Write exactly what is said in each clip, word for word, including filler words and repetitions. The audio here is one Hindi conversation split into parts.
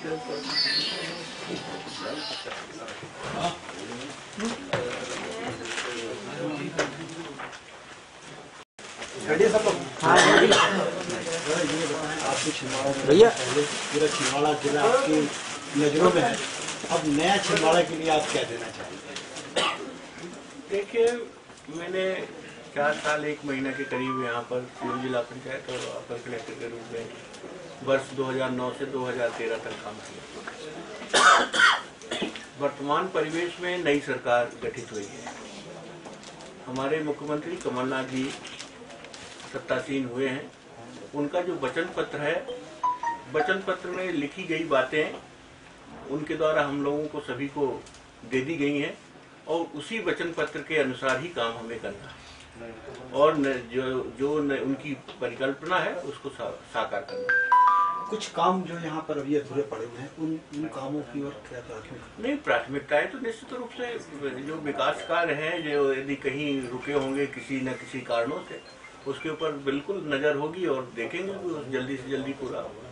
भैया पूरा छिंदवाड़ा जिला आपकी नजरों में है, अब नया छिंदवाड़ा के लिए आप क्या देना चाहेंगे? देखिए, मैंने चार साल एक महीना के करीब यहाँ पर सिवल जिला पंचायत और अपर कलेक्टर के रूप में वर्ष दो हज़ार नौ से दो हज़ार तेरह तक काम किया। वर्तमान परिवेश में नई सरकार गठित हुई है। हमारे मुख्यमंत्री कमलनाथ जी सत्तासीन हुए हैं। उनका जो वचन पत्र है, वचन पत्र में लिखी गई बातें उनके द्वारा हम लोगों को सभी को दे दी गई हैं और उसी वचन पत्र के अनुसार ही काम हमें करना है और न, जो जो न, उनकी परिकल्पना है उसको सा, साकार करना है। कुछ काम जो यहाँ पर अभी अधूरे पड़े हुए हैं, उन उन कामों की ओर क्या प्राथमिकता? नहीं, प्राथमिकताएं तो निश्चित रूप से जो विकास कार्य हैं, जो यदि कहीं रुके होंगे किसी न किसी कारणों से, उसके ऊपर बिल्कुल नजर होगी और देखेंगे कि जल्दी से जल्दी पूरा होगा।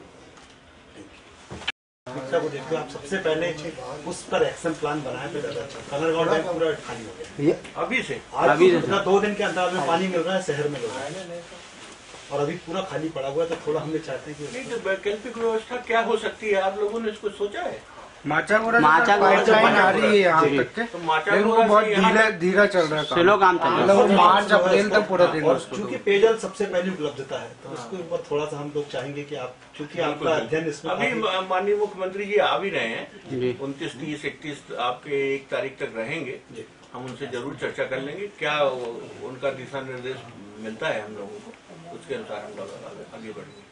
शिक्षा को देखते आप सबसे पहले उस पर एक्शन प्लान बनाया था, कलरगांव डैम पूरा खाली हो गया अभी से अभी से दो दिन के अंतराल में पानी मिल रहा है, शहर में मिल रहा है और अभी पूरा खाली पड़ा हुआ है। तो थोड़ा हम चाहते हैं कि नहीं, तो वैकल्पिक व्यवस्था क्या हो सकती है? आप लोगों ने इसको सोचा है? माचा गोरा माचा पाइपलाइन आ रही है यहाँ तक के, तो माचा लेकिन वो बहुत धीरा धीरा चल रहा है, स्लो काम चल रहा है। मार्च अप्रैल तक पूरा दिन उसको, क्योंकि पेयजल सबसे पहली उपलब्धता है, तो उसके ऊपर थोड़ा सा हम लोग चाहेंगे कि आप, क्योंकि आपका अध्ययन इसमें अभी माननीय मुख्यमंत्री जी आ भी रहे हैं, उनतीस तीस इकतीस आपके एक तारीख तक रहेंगे। हम उनसे जरूर चर्चा कर लेंगे, क्या उनका दिशा निर्देश मिलता है हम लोगों को, उसके अनुसार हम लोग आगे बढ़ेंगे।